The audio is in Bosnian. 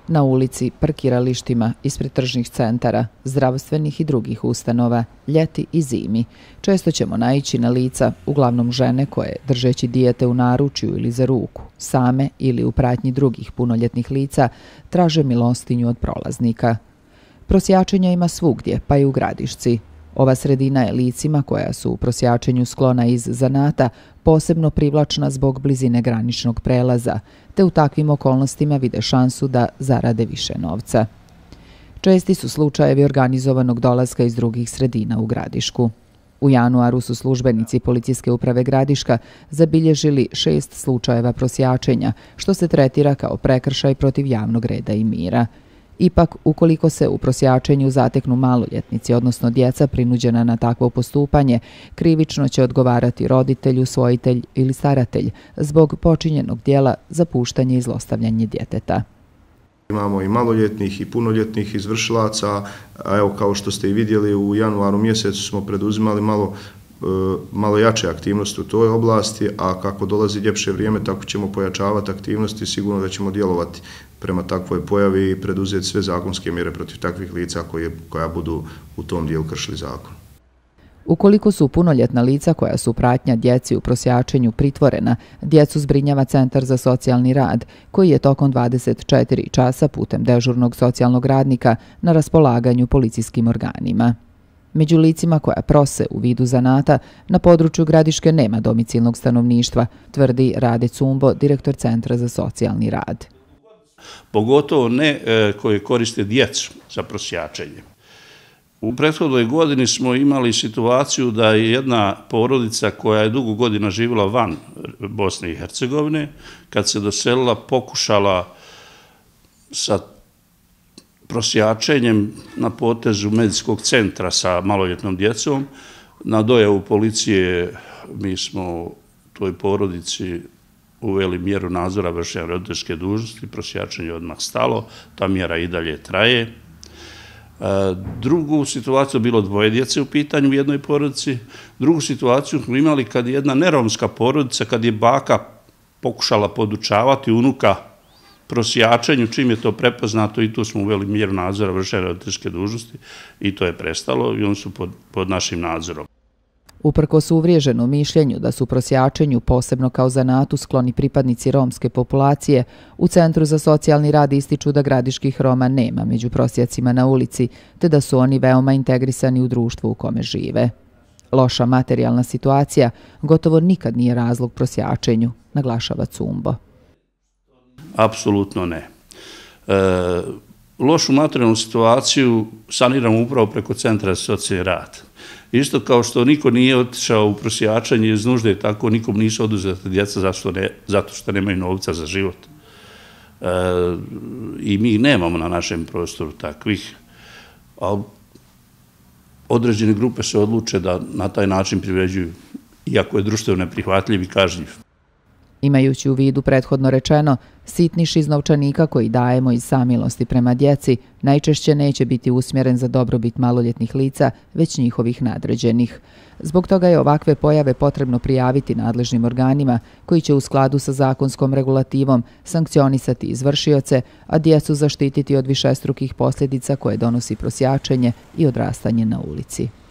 na ulici, parkiralištima, ispred tržnih centara, zdravstvenih i drugih ustanova, ljeti i zimi. Često ćemo naići na lica, uglavnom žene koje, držeći dijete u naručju ili za ruku, same ili u pratnji drugih punoljetnih lica, traže milostinju od prolaznika. Prosjačenja ima svugdje, pa i u Gradišci. Ova sredina je licima koja su u prosjačenju sklona iz zanata posebno privlačna zbog blizine graničnog prelaza, te u takvim okolnostima vide šansu da zarade više novca. Česti su slučajevi organizovanog dolaska iz drugih sredina u Gradišku. U januaru su službenici Policijske uprave Gradiška zabilježili 6 slučajeva prosjačenja, što se tretira kao prekršaj protiv javnog reda i mira. Ipak, ukoliko se u prosjačenju zateknu maloljetnici, odnosno djeca prinuđena na takvo postupanje, krivično će odgovarati roditelj, usvojitelj ili staratelj zbog počinjenog djela zapuštanje i zlostavljanje djeteta. Imamo i maloljetnih i punoljetnih izvršilaca, a evo kao što ste i vidjeli u januaru mjesecu smo preduzimali malo jače aktivnosti u toj oblasti, a kako dolazi ljepše vrijeme tako ćemo pojačavati aktivnosti, sigurno da ćemo djelovati prema takvoj pojavi i preduzeti sve zakonske mjere protiv takvih lica koja budu u tom dijelu kršili zakon. Ukoliko su punoljetna lica koja su pratnja djeci u prosjačenju pritvorena, djecu zbrinjava Centar za socijalni rad, koji je tokom 24 časa putem dežurnog socijalnog radnika na raspolaganju policijskim organima. Među licima koja prose u vidu zanata, na području Gradiške nema domicilnog stanovništva, tvrdi Rade Cumbo, direktor Centra za socijalni rad. Pogotovo ne koji koriste djecu za prosjačenje. U prethodnoj godini smo imali situaciju da je jedna porodica koja je dugo godina živjela van Bosne i Hercegovine, kad se doselila, pokušala sa prosjačenjem na potezu medicinskog centra sa maloljetnom djecom. Na dojavu policije mi smo toj porodici uveli mjeru nadzora vršenja roditeljske dužnosti, prosjačenje je odmah stalo, ta mjera i dalje traje. Drugu situaciju, bilo 2 djece u pitanju u jednoj porodici, drugu situaciju smo imali kad je jedna neromska porodica, kad je baka pokušala podučavati unuka prosjačenju, čim je to prepoznato i tu smo uveli mjeru nadzora vršenja roditeljske dužnosti i to je prestalo i oni su pod našim nadzorom. Uprkos uvriježenom mišljenju da su prosjačenju, posebno kao zanatu, skloni pripadnici romske populacije, u Centru za socijalni rad ističu da gradiških Roma nema među prosjacima na ulici, te da su oni veoma integrisani u društvu u kome žive. Loša materijalna situacija gotovo nikad nije razlog prosjačenju, naglašava Cumbo. Apsolutno ne. Lošu materijalnu situaciju saniramo upravo preko Centra za socijalni rad. Isto kao što niko nije otišao u prosjačanje iz nužde, tako nikom nisu oduzeta djeca zato što nemaju novca za život. I mi nemamo na našem prostoru takvih, ali određene grupe se odluče da na taj način privređuju, iako je društveno neprihvatljiv i kažnjiv. Imajući u vidu prethodno rečeno, sitniš iz novčanika koji dajemo iz samilosti prema djeci najčešće neće biti usmjeren za dobrobit maloljetnih lica, već njihovih nadređenih. Zbog toga je ovakve pojave potrebno prijaviti nadležnim organima koji će u skladu sa zakonskom regulativom sankcionisati izvršioce, a djecu zaštititi od višestrukih posljedica koje donosi prosjačenje i odrastanje na ulici.